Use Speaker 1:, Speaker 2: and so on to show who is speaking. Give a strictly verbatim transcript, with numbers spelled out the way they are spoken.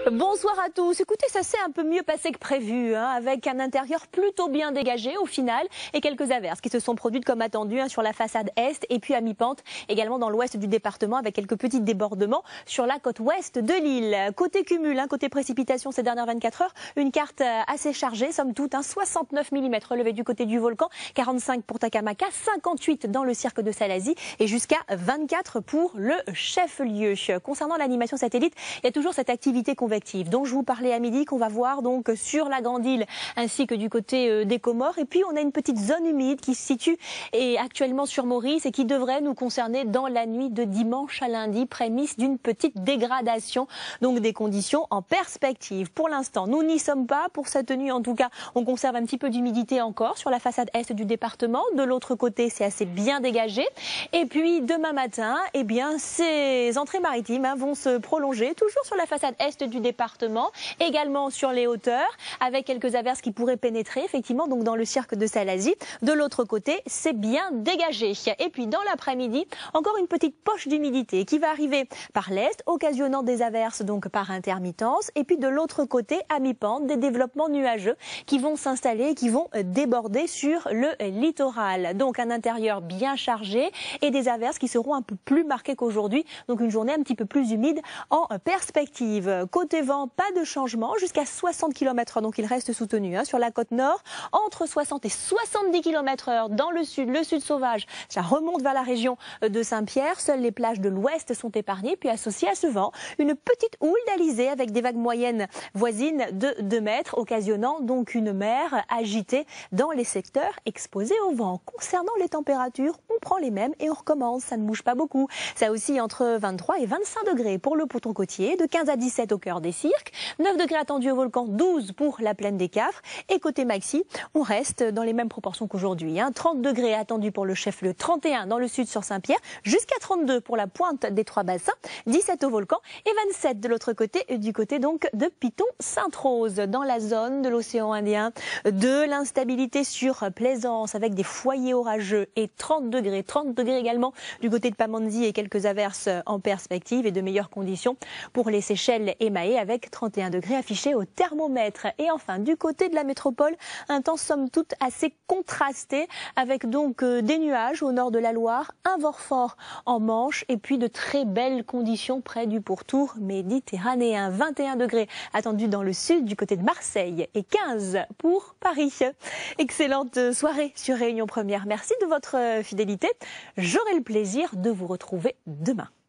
Speaker 1: Bonsoir à tous. Écoutez, ça s'est un peu mieux passé que prévu, hein, avec un intérieur plutôt bien dégagé au final et quelques averses qui se sont produites comme attendu hein, sur la façade est et puis à mi-pente également dans l'ouest du département avec quelques petits débordements sur la côte ouest de l'île. Côté cumul, hein, côté précipitation ces dernières vingt-quatre heures, une carte assez chargée, somme toute, hein, soixante-neuf millimètres relevés du côté du volcan, quarante-cinq pour Takamaka, cinquante-huit dans le cirque de Salazie et jusqu'à vingt-quatre pour le chef-lieu. Concernant l'animation satellite, il y a toujours cette activité convective dont je vous parlais à midi, qu'on va voir donc sur la Grande Île ainsi que du côté des Comores. Et puis on a une petite zone humide qui se situe et actuellement sur Maurice et qui devrait nous concerner dans la nuit de dimanche à lundi, prémisse d'une petite dégradation, donc des conditions en perspective. Pour l'instant, nous n'y sommes pas. Pour cette nuit, en tout cas, on conserve un petit peu d'humidité encore sur la façade est du département. De l'autre côté, c'est assez bien dégagé. Et puis demain matin, eh bien, ces entrées maritimes hein, vont se prolonger toujours sur la façade est du département, également sur les hauteurs, avec quelques averses qui pourraient pénétrer, effectivement, donc dans le cirque de Salazie. De l'autre côté, c'est bien dégagé. Et puis, dans l'après-midi, encore une petite poche d'humidité qui va arriver par l'est, occasionnant des averses, donc par intermittence. Et puis, de l'autre côté, à mi-pente, des développements nuageux qui vont s'installer et qui vont déborder sur le littoral. Donc, un intérieur bien chargé et des averses qui seront un peu plus marquées qu'aujourd'hui. Donc, une journée un petit peu plus humide en perspective. Côté vent, pas de changement, jusqu'à soixante kilomètres heure, donc il reste soutenu hein, sur la côte nord, entre soixante et soixante-dix kilomètres heure dans le sud, le sud sauvage, ça remonte vers la région de Saint-Pierre, seules les plages de l'ouest sont épargnées, puis associées à ce vent, une petite houle d'alizé avec des vagues moyennes voisines de deux mètres, occasionnant donc une mer agitée dans les secteurs exposés au vent. Concernant les températures, on prend les mêmes et on recommence, ça ne bouge pas beaucoup, ça oscille entre vingt-trois et vingt-cinq degrés pour le Poton côtier, de quinze à dix-sept au cœur des cirques, neuf degrés attendus au volcan, douze pour la plaine des Cafres. Et côté maxi, on reste dans les mêmes proportions qu'aujourd'hui. Hein. trente degrés attendus pour le chef-lieu, trente et un dans le sud sur Saint-Pierre, jusqu'à trente-deux pour la pointe des Trois Bassins, dix-sept au volcan et vingt-sept de l'autre côté, du côté donc de Piton-Sainte-Rose. Dans la zone de l'océan Indien, de l'instabilité sur Plaisance avec des foyers orageux et trente degrés, trente degrés également du côté de Pamandzi et quelques averses en perspective et de meilleures conditions pour les Seychelles et Mahé avec trente et un degrés affichés au thermomètre. Et enfin, du côté de la métropole, un temps somme toute assez contrasté avec donc euh, des nuages au nord de la Loire, un vent fort en Manche et puis de très belles conditions près du pourtour méditerranéen. vingt et un degrés attendus dans le sud du côté de Marseille et quinze pour Paris. Excellente soirée sur Réunion Première. Merci de votre fidélité. J'aurai le plaisir de vous retrouver demain.